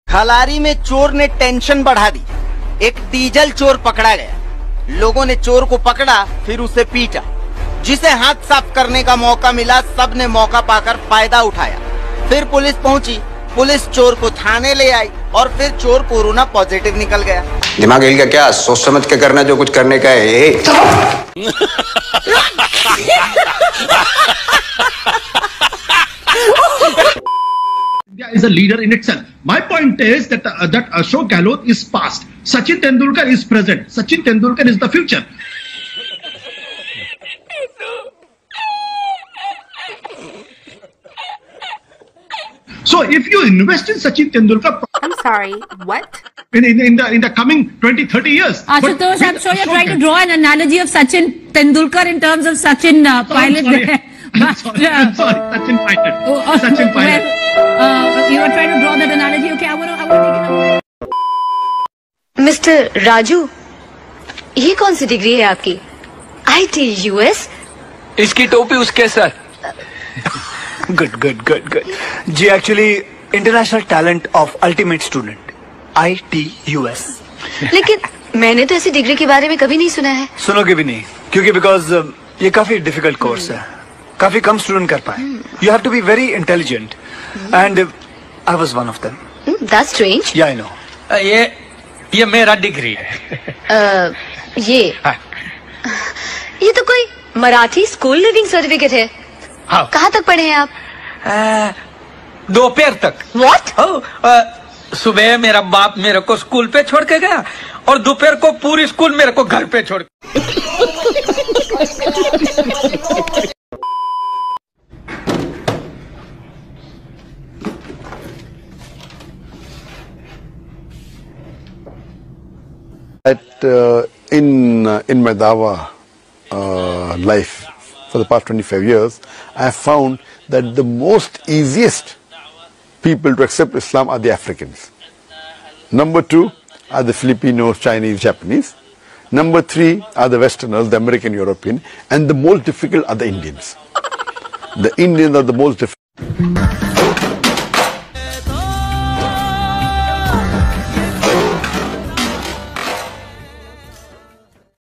खलारी में चोर ने टेंशन बढ़ा दी। एक डीजल चोर पकड़ा गया। लोगों ने चोर को पकड़ा, फिर उसे पीटा। जिसे हाथ साफ करने का मौका मिला, सबने मौका पाकर फायदा उठाया। फिर पुलिस पहुंची, पुलिस चोर को थाने ले आई और फिर चोर कोरोना पॉजिटिव निकल गया। दिमाग हिल गया क्या? सोच समझ के करना, जो कुछ करने का है। India is a leader in itself. My point is that Ashok Gehlot is past. Sachin Tendulkar is present. Sachin Tendulkar is the future. So if you invest in Sachin Tendulkar, I'm sorry, what? In the coming 20-30 years. Ashutosh, I'm sure you're trying to draw an analogy of Sachin Tendulkar in terms of Sachin pilot there. I'm sorry, Sachin pilot. Sachin pilot. Well, you were trying to draw that analogy. Okay, I want to take it away. Mister Raju, ये कौन सी degree है आपकी? IT US? इसकी टोपी उसके सर। Good ji, actually international talent of ultimate student, IT US। लेकिन मैंने तो ऐसी डिग्री के बारे में कभी नहीं सुना है। सुनोगे भी नहीं, क्योंकि बिकॉज ये काफी डिफिकल्ट कोर्स है, काफी कम स्टूडेंट कर पाए। You have to be very intelligent and I was one of them. That's strange. Yeah I no. ये मेरा डिग्री है। ये तो कोई मराठी स्कूल लिविंग सर्टिफिकेट है। हाँ। कहाँ तक पढ़े हैं आप? दोपहर तक। What? सुबह मेरा बाप मेरे को स्कूल पे छोड़ के गया और दोपहर को पूरी स्कूल मेरे को घर पे छोड़। In my dawa life for the past 25 years, I have found that the most easiest people to accept Islam are the Africans. Number 2 are the Filipinos, Chinese, Japanese. Number 3 are the Westerners, the American, European, and the most difficult are the Indians. The Indians are the most difficult.